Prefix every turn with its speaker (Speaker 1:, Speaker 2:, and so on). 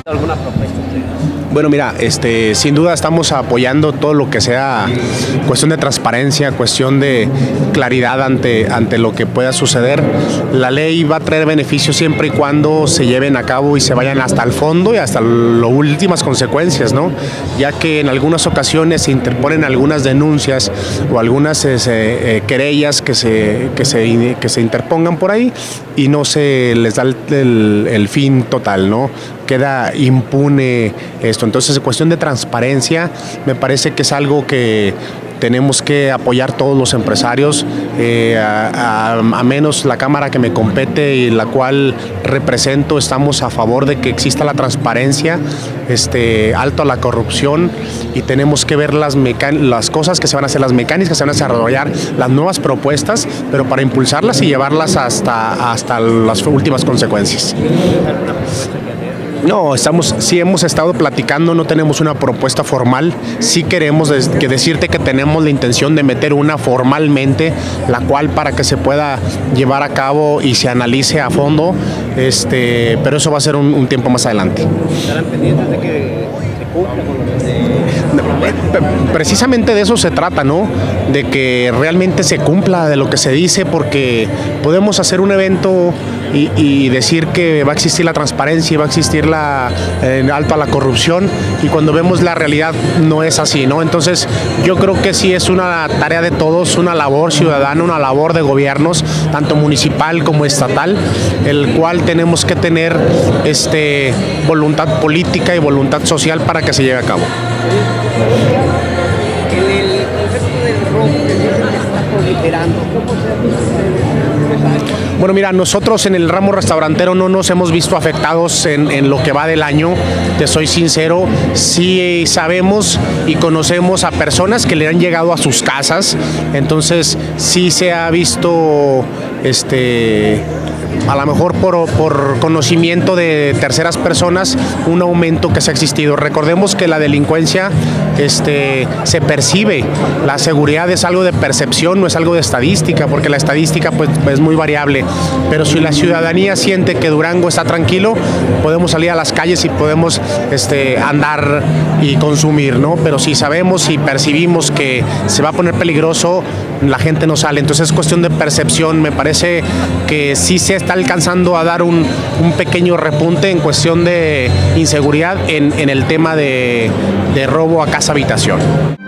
Speaker 1: ¿Alguna propuesta ustedes?
Speaker 2: Bueno, mira, sin duda estamos apoyando todo lo que sea cuestión de transparencia, cuestión de claridad ante lo que pueda suceder. La ley va a traer beneficios siempre y cuando se lleven a cabo y se vayan hasta el fondo y hasta las últimas consecuencias, ¿no? Ya que en algunas ocasiones se interponen algunas denuncias o algunas querellas que se interpongan por ahí y no se les da el fin total, ¿no? Queda impune esto. Entonces, en cuestión de transparencia, me parece que es algo que tenemos que apoyar todos los empresarios, a menos la Cámara que me compete y la cual represento, estamos a favor de que exista la transparencia, alto a la corrupción, y tenemos que ver las cosas que se van a hacer, las mecánicas que se van a desarrollar, las nuevas propuestas, pero para impulsarlas y llevarlas hasta las últimas consecuencias. No, sí hemos estado platicando, no tenemos una propuesta formal, sí queremos decirte que tenemos la intención de meter una formalmente, la cual para que se pueda llevar a cabo y se analice a fondo, pero eso va a ser un tiempo más adelante.
Speaker 1: ¿Estarán pendientes de que se cumpla con lo que
Speaker 2: Precisamente de eso se trata, ¿no? De que realmente se cumpla de lo que se dice, porque podemos hacer un evento y decir que va a existir la transparencia y va a existir alto a la corrupción, y cuando vemos la realidad no es así, ¿no? Entonces yo creo que sí es una tarea de todos, una labor ciudadana, una labor de gobiernos, tanto municipal como estatal, el cual tenemos que tener voluntad política y voluntad social para que se lleve a cabo.
Speaker 1: En el concepto del robo que se está proliferando, ¿cómo se ha visto?
Speaker 2: Bueno, mira, nosotros en el ramo restaurantero no nos hemos visto afectados en lo que va del año, te soy sincero. Sí sabemos y conocemos a personas que le han llegado a sus casas, entonces sí se ha visto a lo mejor por conocimiento de terceras personas, un aumento que se ha existido. Recordemos que la delincuencia se percibe, la seguridad es algo de percepción, no es algo de estadística, porque la estadística pues es muy variable, pero si la ciudadanía siente que Durango está tranquilo, podemos salir a las calles y podemos andar y consumir, ¿no? Pero si sabemos y percibimos que se va a poner peligroso, la gente no sale. Entonces es cuestión de percepción. Me parece que sí se está alcanzando a dar un pequeño repunte en cuestión de inseguridad en el tema de robo a casa habitación.